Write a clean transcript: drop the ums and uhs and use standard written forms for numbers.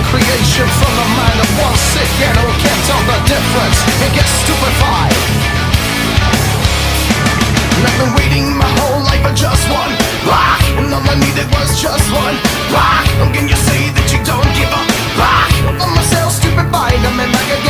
creation from the mind of one sick animal. Can't tell the difference and gets stupefied. And I've been waiting my whole life for just one rock, and all I needed was just one rock. How can you say that you don't give up? Rock, I'm myself stupefied, I'm in back again.